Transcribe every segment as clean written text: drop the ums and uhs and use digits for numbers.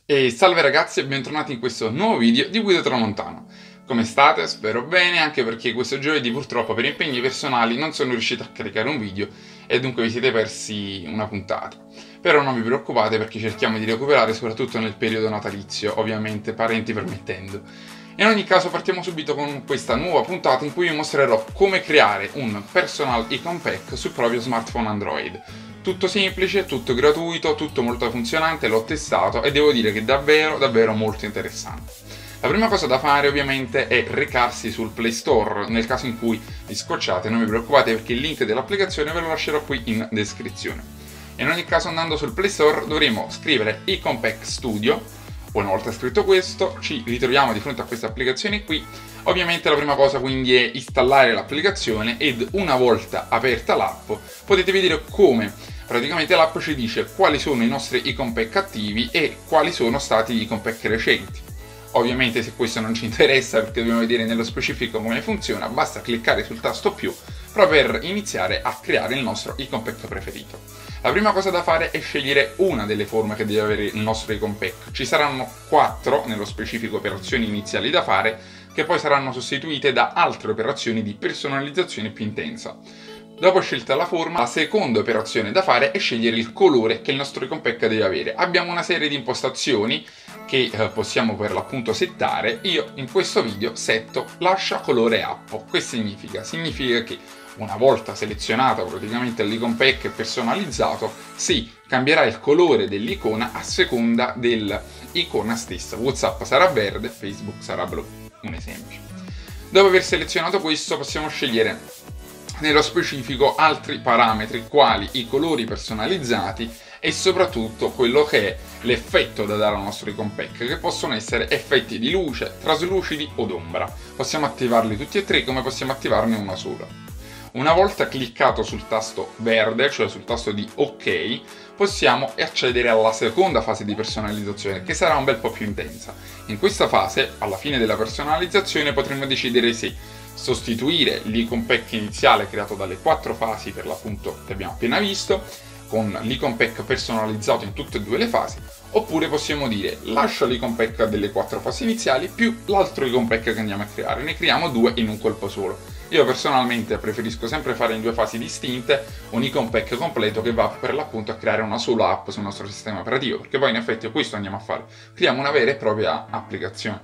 E salve ragazzi e bentornati in questo nuovo video di Guida Tramontano. Come state? Spero bene, anche perché questo giovedì purtroppo per impegni personali non sono riuscito a caricare un video e dunque vi siete persi una puntata. Però non vi preoccupate perché cerchiamo di recuperare soprattutto nel periodo natalizio, ovviamente parenti permettendo. In ogni caso partiamo subito con questa nuova puntata in cui vi mostrerò come creare un personal icon pack sul proprio smartphone Android. Tutto semplice, tutto gratuito, tutto molto funzionante, l'ho testato e devo dire che è davvero molto interessante. La prima cosa da fare ovviamente è recarsi sul Play Store, nel caso in cui vi scocciate non vi preoccupate perché il link dell'applicazione ve lo lascerò qui in descrizione. In ogni caso andando sul Play Store dovremo scrivere Icon Pack Studio. Una volta scritto questo ci ritroviamo di fronte a queste applicazioni qui. Ovviamente la prima cosa quindi è installare l'applicazione ed una volta aperta l'app potete vedere come praticamente l'app ci dice quali sono i nostri icon pack attivi e quali sono stati gli icon pack recenti. Ovviamente se questo non ci interessa perché dobbiamo vedere nello specifico come funziona, basta cliccare sul tasto più proprio per iniziare a creare il nostro icon pack preferito. La prima cosa da fare è scegliere una delle forme che deve avere il nostro icon pack. Ci saranno 4 nello specifico operazioni iniziali da fare che poi saranno sostituite da altre operazioni di personalizzazione più intensa. Dopo scelta la forma, la seconda operazione da fare è scegliere il colore che il nostro icon pack deve avere. Abbiamo una serie di impostazioni che possiamo per l'appunto settare. Io in questo video setto lascia colore appo. Questo significa che una volta selezionato praticamente l'icon pack e personalizzato, si cambierà il colore dell'icona a seconda dell'icona stessa. WhatsApp sarà verde, Facebook sarà blu, un esempio. Dopo aver selezionato questo possiamo scegliere nello specifico altri parametri quali i colori personalizzati e soprattutto quello che è l'effetto da dare al nostro icon pack, che possono essere effetti di luce, traslucidi o d'ombra. Possiamo attivarli tutti e tre come possiamo attivarne una sola. Una volta cliccato sul tasto verde, cioè sul tasto di OK, possiamo accedere alla seconda fase di personalizzazione, che sarà un bel po' più intensa. In questa fase, alla fine della personalizzazione, potremo decidere se sostituire l'icon pack iniziale creato dalle 4 fasi per l'appunto che abbiamo appena visto, con l'icon pack personalizzato in tutte e due le fasi, oppure possiamo dire lascia l'icon pack delle 4 fasi iniziali più l'altro icon pack che andiamo a creare, ne creiamo 2 in un colpo solo. Io personalmente preferisco sempre fare in 2 fasi distinte un icon pack completo che va per l'appunto a creare una sola app sul nostro sistema operativo, perché poi in effetti questo andiamo a fare, creiamo una vera e propria applicazione.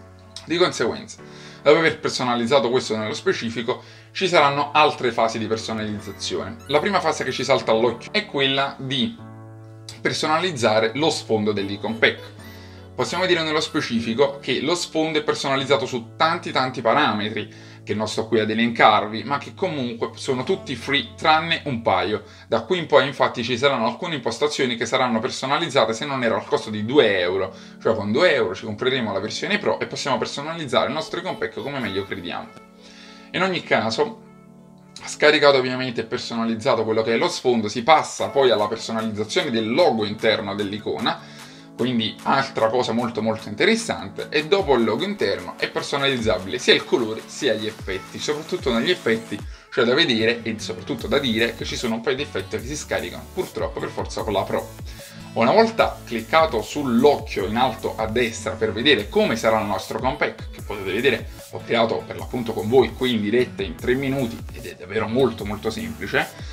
Di conseguenza, dopo aver personalizzato questo nello specifico, ci saranno altre fasi di personalizzazione. La prima fase che ci salta all'occhio è quella di personalizzare lo sfondo dell'icon pack. Possiamo dire nello specifico che lo sfondo è personalizzato su tanti parametri che non sto qui ad elencarvi, ma che comunque sono tutti free tranne un paio. Da qui in poi infatti ci saranno alcune impostazioni che saranno personalizzate se non era al costo di 2 euro, cioè con 2 euro ci compreremo la versione Pro e possiamo personalizzare il nostro icon pack come meglio crediamo. In ogni caso, scaricato ovviamente e personalizzato quello che è lo sfondo, si passa poi alla personalizzazione del logo interno dell'icona. Quindi altra cosa molto interessante, e dopo il logo interno è personalizzabile sia il colore sia gli effetti. Soprattutto negli effetti c'è da vedere e soprattutto da dire che ci sono un paio di effetti che si scaricano purtroppo per forza con la Pro. Una volta cliccato sull'occhio in alto a destra per vedere come sarà il nostro icon pack, che potete vedere ho creato per l'appunto con voi qui in diretta in 3 minuti ed è davvero molto semplice,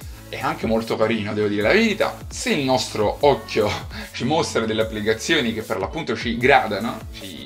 è anche molto carino, devo dire la verità. Se il nostro occhio ci mostra delle applicazioni che per l'appunto ci gradano,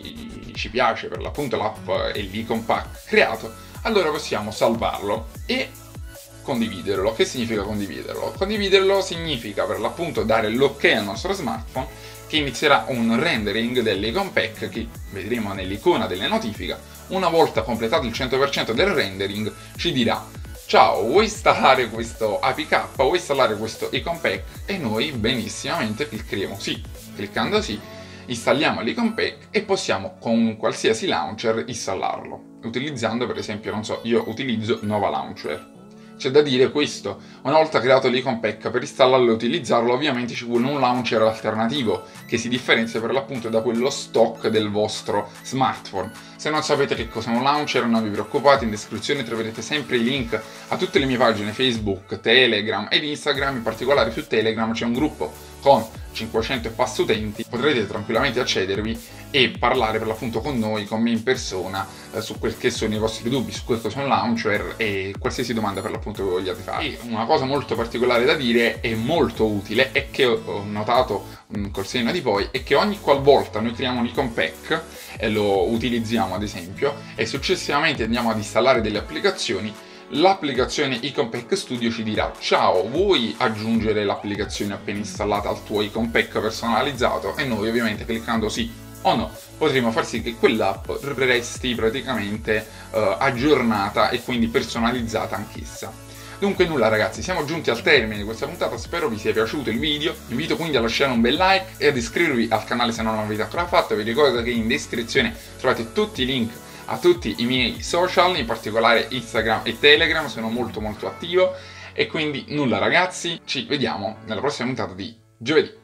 ci piace per l'appunto l'app e l'icon pack creato, allora possiamo salvarlo e condividerlo. Che significa condividerlo? Condividerlo significa per l'appunto dare l'ok al nostro smartphone, che inizierà un rendering dell'icon pack che vedremo nell'icona delle notifiche. Una volta completato il 100% del rendering ci dirà ciao, vuoi installare questo APK, vuoi installare questo icon pack? E noi benissimamente cliccheremo sì. Cliccando sì, installiamo l'icon pack e possiamo con qualsiasi launcher installarlo. Utilizzando per esempio, non so, io utilizzo Nova Launcher. C'è da dire questo, una volta creato l'icon pack, per installarlo e utilizzarlo ovviamente ci vuole un launcher alternativo che si differenzia per l'appunto da quello stock del vostro smartphone. Se non sapete che cos'è un launcher non vi preoccupate, in descrizione troverete sempre i link a tutte le mie pagine Facebook, Telegram ed Instagram. In particolare su Telegram c'è un gruppo con 500 e passa utenti, potrete tranquillamente accedervi e parlare per l'appunto con noi, con me in persona, su quel che sono i vostri dubbi, su quel che sono launcher e qualsiasi domanda per l'appunto che vogliate fare. E una cosa molto particolare da dire e molto utile è che ho notato col senno di poi è che ogni qualvolta noi creiamo un icon pack e lo utilizziamo ad esempio e successivamente andiamo ad installare delle applicazioni, l'applicazione Icon Pack Studio ci dirà: ciao, vuoi aggiungere l'applicazione appena installata al tuo Icon Pack personalizzato? E noi ovviamente cliccando sì o no potremo far sì che quell'app resti praticamente aggiornata e quindi personalizzata anch'essa. Dunque nulla ragazzi, siamo giunti al termine di questa puntata, spero vi sia piaciuto il video, vi invito quindi a lasciare un bel like e ad iscrivervi al canale se non l'avete ancora fatto. Vi ricordo che in descrizione trovate tutti i link a tutti i miei social, in particolare Instagram e Telegram, sono molto attivo. E quindi nulla ragazzi, ci vediamo nella prossima puntata di giovedì.